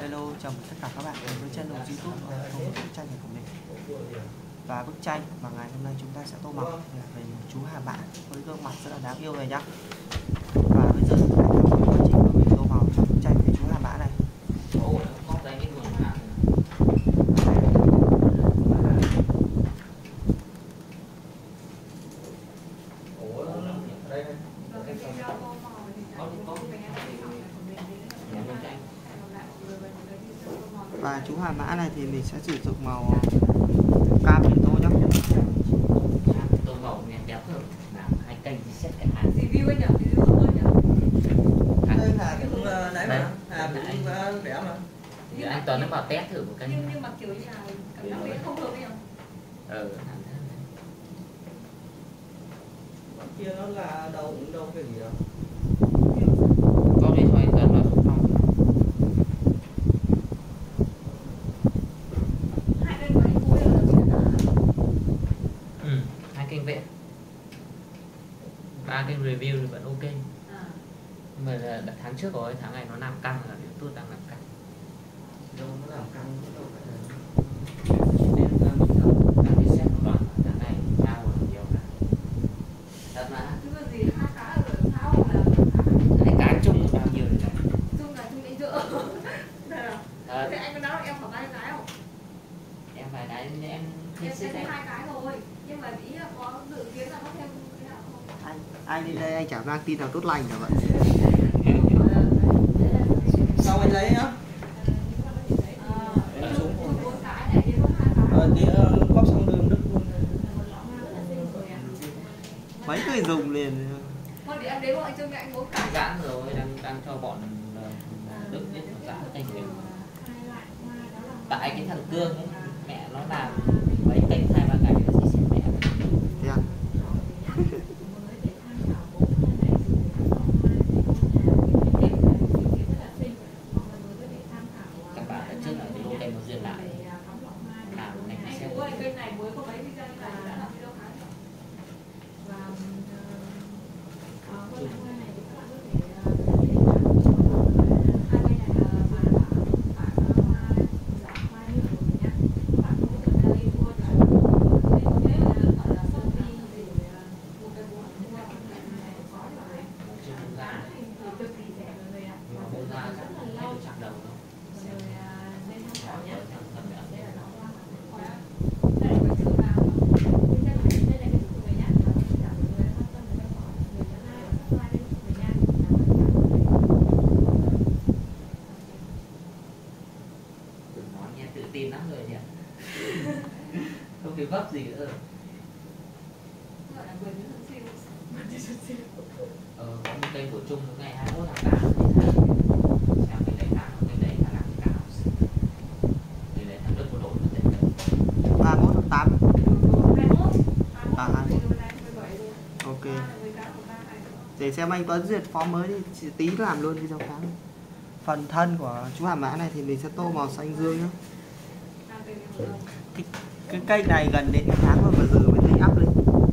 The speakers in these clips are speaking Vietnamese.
Hello, chào mừng tất cả các bạn đến với channel YouTube của bức tranh này của mình. Và bức tranh mà ngày hôm nay chúng ta sẽ tô màu là về một chú Hà Mã với gương mặt rất là đáng yêu này nhá. Và bây giờ chúng ta theo dõi quá trình của mình tô màu cho bức tranh về chú Hà Mã này. Và chú Hà Mã này thì mình sẽ sử dụng màu cam để tô nhé. Tô màu nghe đẹp hơn. Làm hai kênh thì xét cái hàng. Review anh nhỉ? Review không hơn nhỉ? Đây là cũng đấy mà. Hà cũng vẽ mà. Thì anh Tuấn nó bảo test thử một cái. Nhưng mà kiểu như là cảm giác đấy không hợp ấy nhỉ? Kia nó là đâu cái gì đâu. Có đi thôi anh Tuấn vào phòng. Hai kênh vẽ, 3 kênh review thì vẫn ok. Nhưng mà là tháng trước rồi, tháng này nó làm căng là YouTube đang làm căng. Đâu nó làm căng đâu phải là. Nên mình đang đi xét một đoạn tháng này cao hơn nhiều cả. Thật mà. Chứ có gì hai cái ở sao là Hai cái chung bao nhiêu rồi này? chung là chung đến giữa. Thế anh có nói là em khoảng bao nhiêu cái không? Em vài cái em Em sẽ có 2 cái rồi. Nhưng mà ý là có dự kiến là có thêm cái nào không? Anh đi đây anh chả mang tin nào tốt lành cả vậy. Sao anh lấy nhá? Tí bóp xong đường đứt luôn. Mấy người dùng liền. Thôi để em đến bọn anh trông anh 4 cái. Giãn rồi, đang cho bọn Đức biết nó giãn kênh mình. Tại cái thằng Cương ấy, mẹ nó làm mấy kênh 2-3 cái nó chỉ xem mẹ. Thế à? Các bạn ở trước là video kênh nó duyên lại làm này xem. Kênh này mới có mấy video như này đã làm video khá nhiều. Tự tin lắm rồi nhỉ. Không thiếu gấp gì nữa. Có một kênh của Trung ngày 21 tháng 8 xem cái đấy nào, cái đấy là làm cái nào. Cái đấy thằng Đức của đội nó tên đấy. 31 tháng 8. 21. À 21. Ok. Để xem anh Tuấn duyệt form mới đi, chỉ tí làm luôn video khác. Phần thân của chú Hà Mã này thì mình sẽ tô màu xanh dương nhé. Cái cây này gần đến cái tháng rồi mà giờ mới thấy up lên.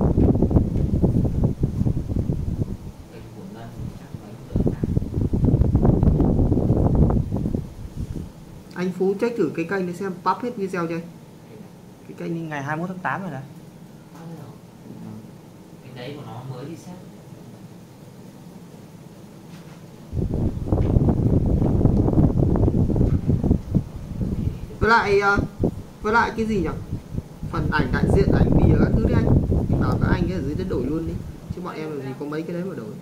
Anh Phú check thử cái kênh để xem pop hết video chưa? Cái kênh ngày 21 tháng 8 rồi đấy. Cái đấy của nó mới đi xét. Với lại cái gì nhỉ? Phần ảnh đại diện, ảnh bìa các thứ đấy anh. Mình bảo các anh ở dưới đất đổi luôn đi. Chứ bọn em làm gì có mấy cái đấy mà đổi.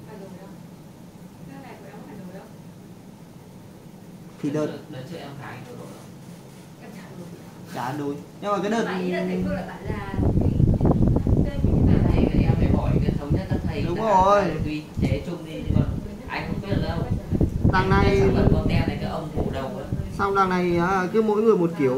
Thì đợt trước em cái đổi. chả đổi. Nhưng mà cái đợt Em phải hỏi cái thống nhất các thầy. Đúng rồi. Quy chế chung đi còn anh không biết đâu. Đằng này con tem này cái ông phủ đầu ấy. xong đằng này cứ mỗi người một kiểu.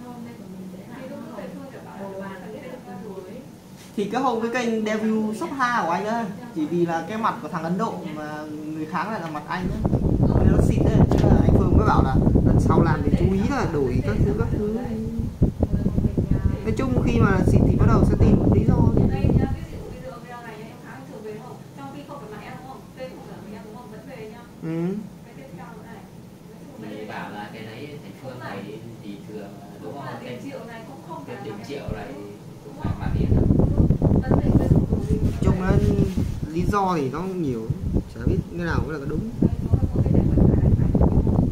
Thì cái hôm cái kênh debut shop 2 của anh á, chỉ vì là cái mặt của thằng Ấn Độ mà người kháng lại là mặt anh á, nên nó xịt đấy. Chứ là anh Phương mới bảo là lần sau làm thì chú ý là đổi các thứ. Nói chung khi mà xịt thì bắt đầu sẽ tìm một lý do. Trong khi không phải là em đúng không? Tên không phải là em đúng không? Vẫn về nha. Ừ. Cái tiếp theo nữa này. bảo là cái đấy Thành Phương phải gì thường đúng không? Tiền triệu này cũng không phải tiền là triệu này cũng phải mà tiền đâu. vấn đề cái thủ tục gì mà Chung phải- là lý do thì nó nhiều, chả biết cái nào mới là cái đúng. có cái này vẫn phải là phải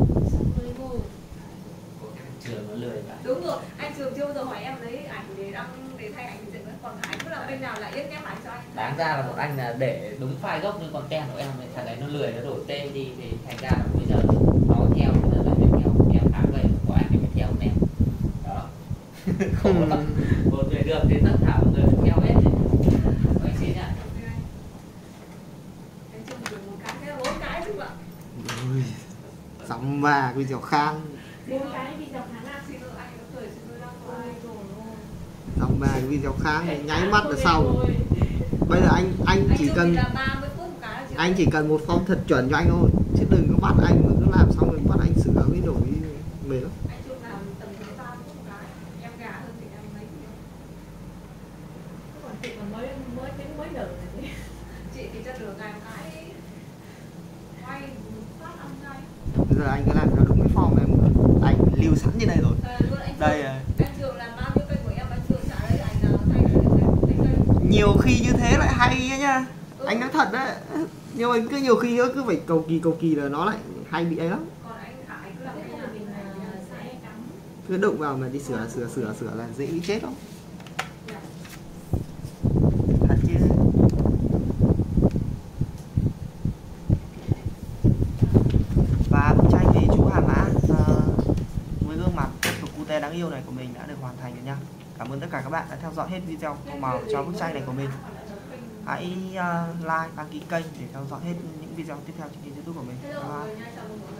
Của cái thằng Trường nó lười vậy. đúng rồi, anh Trường chưa bao giờ hỏi em lấy ảnh để đăng để thay ảnh thì nữa, còn ảnh cứ là bên nào lại ít nhắc ảnh cho anh. Đáng ra là một anh là để đúng file gốc, nhưng còn tem của em thằng ấy nó lười, nó đổi tên đi thì thành ra là bây giờ nó theo, bây giờ lại phải theo em tháng về của anh thì phải theo em đó. Khổ lắm. Một người được thì tất cả mọi người phải theo hết. Anh xin nhá. Anh Trường dùng một cái thế là 4 cái chứ ạ. Ôi, sắm ba cái dẻo khang, 4 cái đi dọc tháng nào xin lỗi anh nó cười xin lỗi lắm rồi. sắm ba cái video khang này nháy mắt là xong. Bây giờ anh chỉ Trường cần thì là 30 phút một cái là chị. anh chỉ cần một form thật chuẩn cho anh thôi, chứ đừng có bắt anh mà cứ làm xong rồi bắt anh sửa với đổi mệt lắm. Anh Trường làm tầm 30 phút một cái. Em gà hơn thì em mấy nhiều. Còn chị còn mới đỡ này. Chị thì chất lượng ngày một cái quay phát âm ngay. Bây giờ anh cứ làm cho đúng cái form em, anh lưu sẵn như đây rồi. Luôn anh Đây Trường, à. anh Trường làm bao nhiêu kênh của em, anh Trường trả lấy ảnh nào thay cái kênh. Nhiều khi như thế lại hay ấy nhá. Anh nói thật đấy, nhưng mà cứ nhiều khi nó cứ phải cầu kỳ là nó lại hay bị ấy lắm. Còn anh Khải cứ làm Biết cái không nhà mình mình sai cắm. Cứ đụng vào mà đi sửa là dễ bị chết lắm. Thật chứ. Và bức tranh về chú Hà Mã với gương mặt thuộc cute đáng yêu này của mình đã được hoàn thành rồi nha. Cảm ơn tất cả các bạn đã theo dõi hết video tô màu cho bức tranh này của mình. Hãy like, đăng ký kênh để theo dõi hết những video tiếp theo trên kênh YouTube của mình. Bye bye.